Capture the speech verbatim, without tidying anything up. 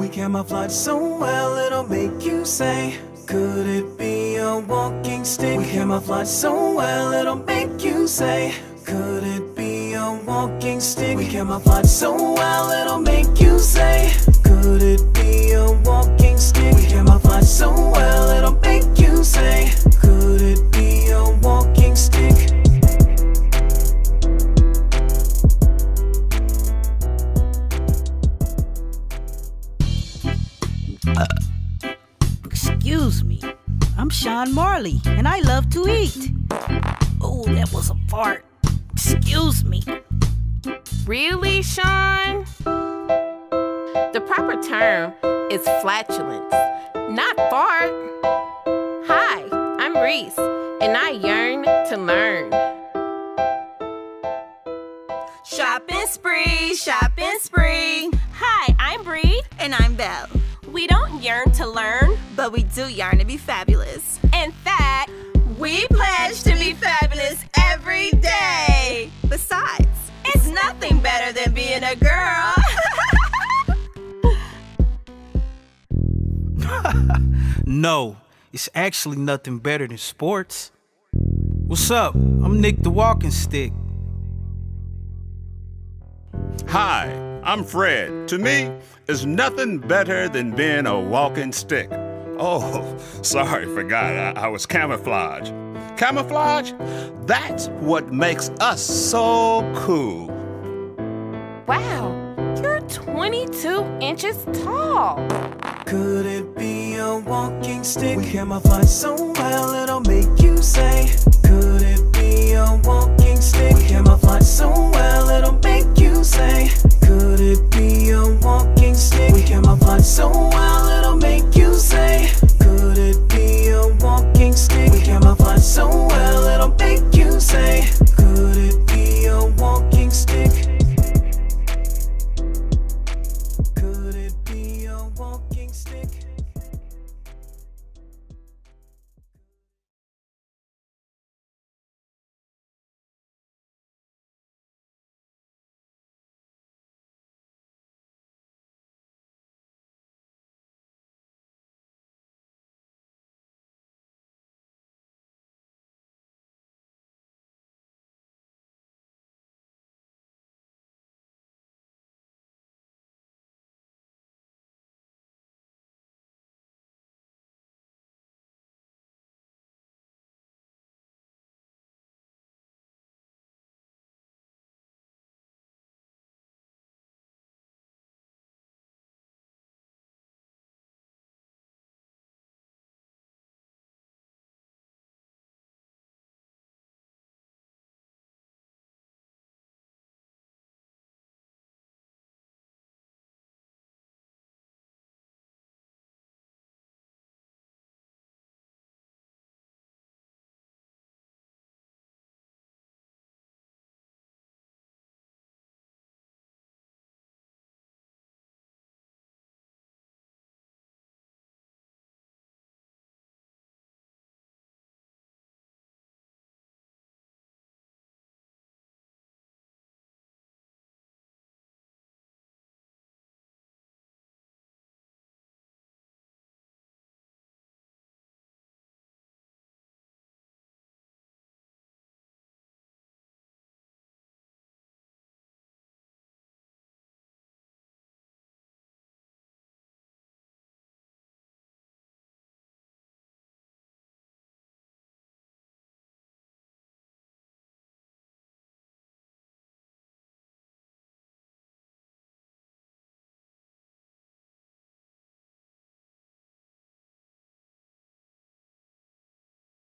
We camouflage so well it'll make you say, could it be a walking stick? We camouflage so well it'll make you say, could it be a walking stick? We camouflage so well it'll make you say, could it be a walking stick? We camouflage so well it'll make you say, could it be a walking stick? Uh, excuse me, I'm Sean Marley, and I love to eat. Oh, that was a fart. Excuse me. Really, Sean? The proper term is flatulence, not fart. Hi, I'm Reese, and I yearn to learn. Shopping spree, shopping spree. Hi, I'm Bree. And I'm Belle. We don't yearn to learn, but we do yearn to be fabulous. In fact, we pledge to be fabulous every day. Besides, it's nothing better than being a girl. No, it's actually nothing better than sports. What's up? I'm Nick the Walking Stick. Hi, I'm Fred. To me, it's nothing better than being a walking stick. Oh, sorry, forgot. I, I was camouflage. Camouflage? That's what makes us so cool. Wow, you're twenty-two inches tall. Could it be a walking stick? We camouflage so well it'll make you say, could it be a walking stick? We camouflage so well it'll make you say, could it be a walking stick? We camouflage so well